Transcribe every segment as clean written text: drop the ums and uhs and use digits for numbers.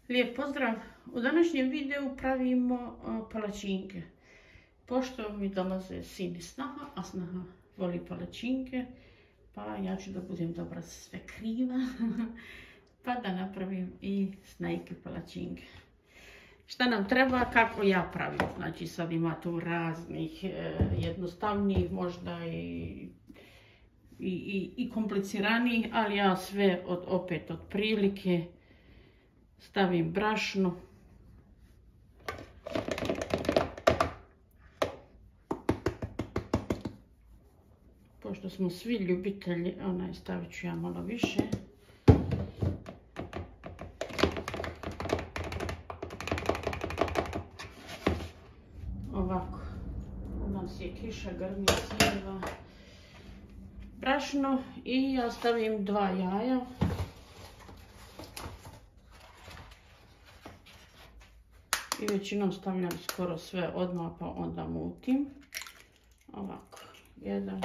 Lijep pozdrav! U današnjem videu pravimo palačinke. Pošto mi dolaze sin i snaha, a snaha voli palačinke, pa ja ću da budem dobra sve kriva, pa da napravim i snajke palačinke. Šta nam treba, kako ja pravim? Znači sad ima tu raznih jednostavnijih, možda i kompliciranijih, ali ja sve opet od prilike. Stavim brašno. Pošto smo svi ljubitelji, stavit ću ja malo više. Ovako, u nas je kiša, grmi, sjeva. Brašno i ja stavim 2 jaja. I većinom stavljam skoro sve odmah, pa onda mutim. Ovako, 1,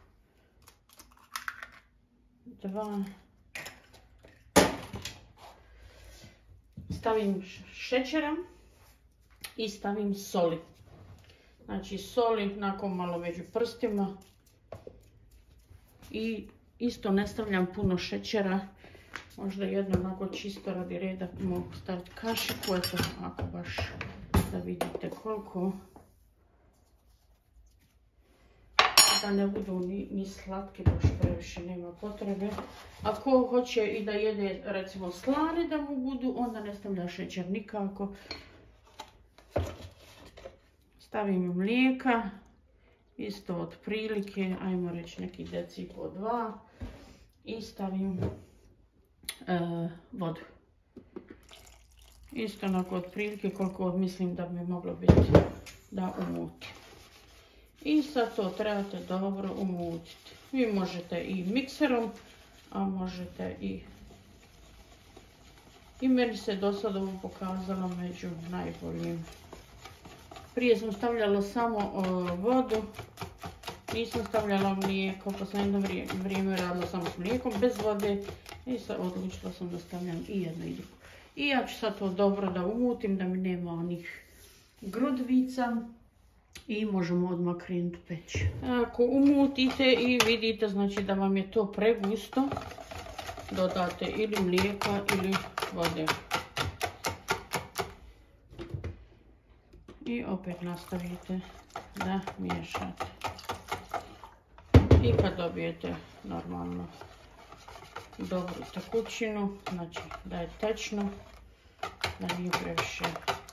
2. Stavim šećera i stavim soli. Znači soli nakon malo među prstima. I isto ne stavljam puno šećera. Možda jedno onako čisto radi reda mogu staviti kašiku, eto ako baš da vidite koliko. Da ne budu ni slatke, baš previše nema potrebe. Ako hoće i da jede recimo slane da mu budu, onda ne stavlja šećer nikako. Stavim mlijeka, isto otprilike, ajmo reći neki deci po 2. I stavim vodu. Isto onako otprilike koliko mislim da bi moglo biti da umutim. I sad to trebate dobro umutiti. Vi možete i mikserom, a možete i meni se do sada ovo pokazalo među najboljim. Prije sam stavljala samo vodu, nisam stavljala mlijeko, pa sam jedno vrijeme radila samo s mlijekom, bez vode. I sad odlučila sam da stavljam i jedno i drugo. I ja ću sad to dobro da umutim, da mi nema onih grudvica. I možemo odmah krenuti peći. Ako umutite i vidite znači da vam je to pregusto, dodate ili mlijeka ili vode. I opet nastavite da miješate. I kad dobijete normalno dobru tekućinu, znači da je tečno, da nije previše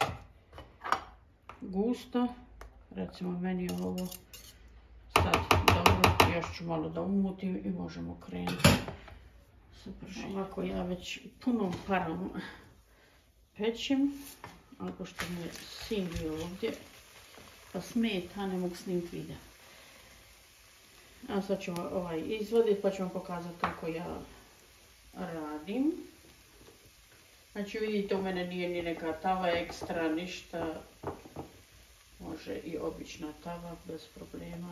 gusto. Recimo meni je ovo sad dobro, još ću malo da umutim i možemo krenuti. Super, ovako ja već punom parom pečim, ali pošto mi je sin bio ovdje, pa smeta, ne mogu snimiti video. A sad ću izvaditi pa ću vam pokazati kako ja radim. Znači vidite, u mene nije ni neka tava ekstra, ništa. Može i obična tava bez problema.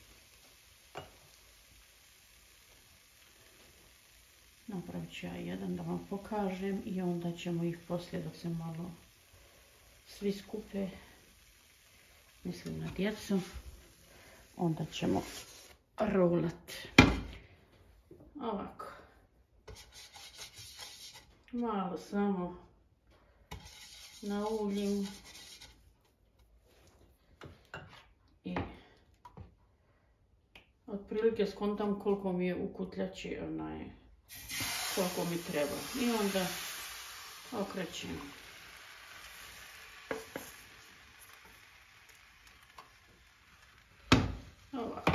Napravit ću ja jedan da vam pokažem i onda ćemo ih poslije dok se malo svi skupe, mislim na djecu, onda ćemo rolati. Ovako. Malo samo nauljim. I otprilike skontam koliko mi je u kutljači, koliko mi treba. I onda okrećem. Ovako.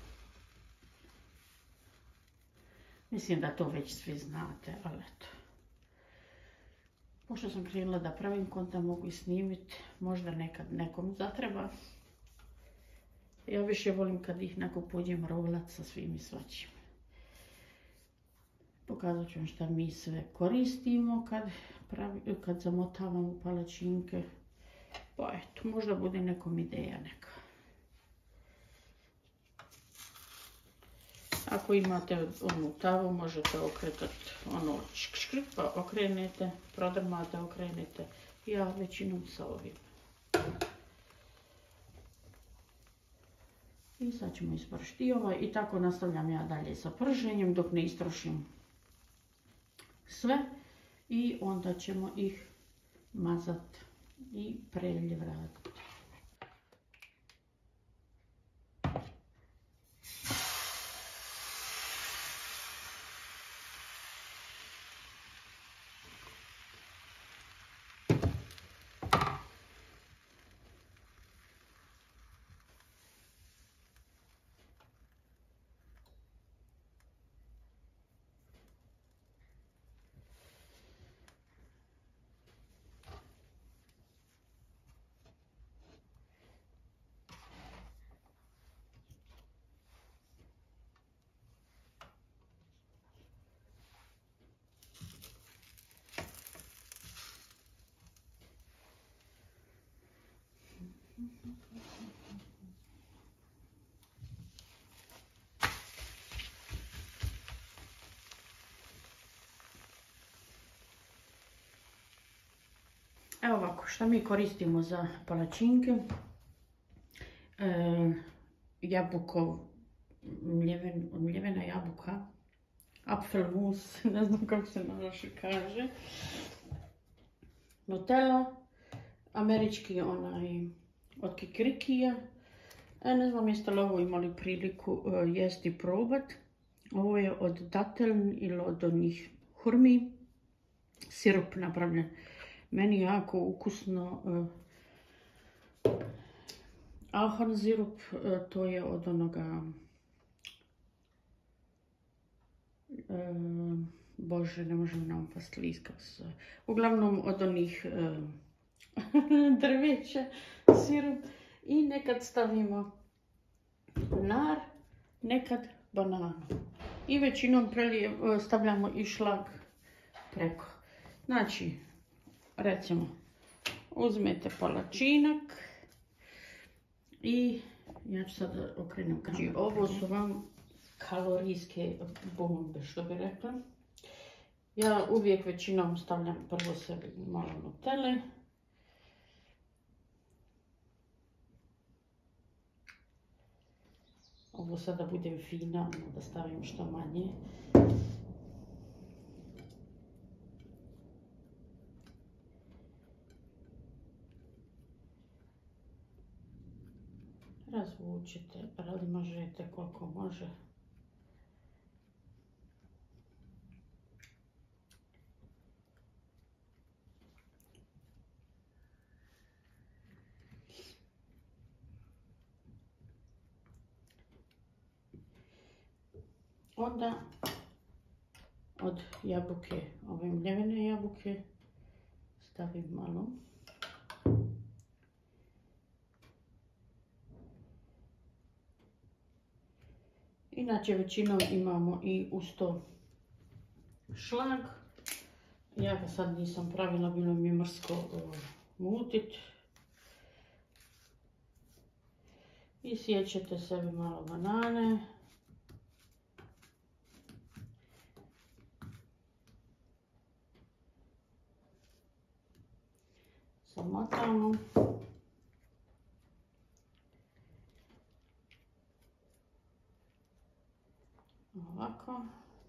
Mislim da to već svi znate, ali eto. Pošto sam krenula da pravim, konta mogu i snimiti, možda nekad nekom zatreba. Ja više volim kad ih nakon pođem rolat sa svim i svačim. Pokazat ću vam šta mi sve koristimo kad zamotavamo palačinke. Pa eto, možda bude nekom ideja neka. Ako imate onu tavu, možete okretati ono škrt, pa okrenete, prodrmate, okrenete. Ja većinom sa ovim. I sad ćemo ispršiti ovaj i tako nastavljam ja dalje sa prženjem dok ne istrošim sve. I onda ćemo ih mazati i preljevraditi. Evo ovako, šta mi koristimo za palačinke? Mljevena jabuka, apfelmus, ne znam kako se na naše kaže. Nutella, američki onaj od kikirikija. Ne znam jeste li ovo imali priliku jesti i probat. Ovo je od dateln ili od onih hurmi. Sirup napravljen. Meni jako ukusno. Ahorn sirup, to je od onoga... Bože, ne možem nam past list kako se zove. Uglavnom od onih drveća sirup. I nekad stavimo nar, nekad bananu. I većinom stavljamo i šlag preko. Znači, recimo, uzmete palačinak i ja ću sad okrenem kameru. Znači, ovo su vam kalorijske bombe, što bi rekla. Ja uvijek većinom stavljam prvo sebi malo nutelle. Ovo sada budem fina, da stavim što manje. Razvučite, razmažete koliko može. Onda od jabuke, ove mljevene jabuke, stavim malo. Inače većinom imamo i uz to šlag. Ja ga sad nisam pravila, bilo mi je mrsko mutit. I sjećete sebi malo banane. Zamotamo. Ovako.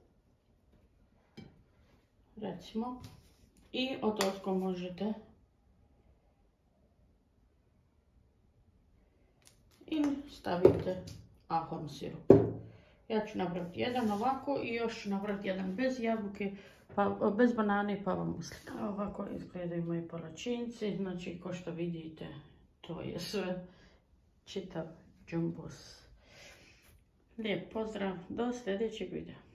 Recimo. I odozgo možete i stavite ahorn sirup. Ja ću napraviti jedan ovako i još napraviti jedan bez jabuke, bez banane, pa vam uslikam. Ovako izgledaju moji palačinci, znači ko što vidite to je sve čitav džumbus. Lijep pozdrav, do sljedećeg videa.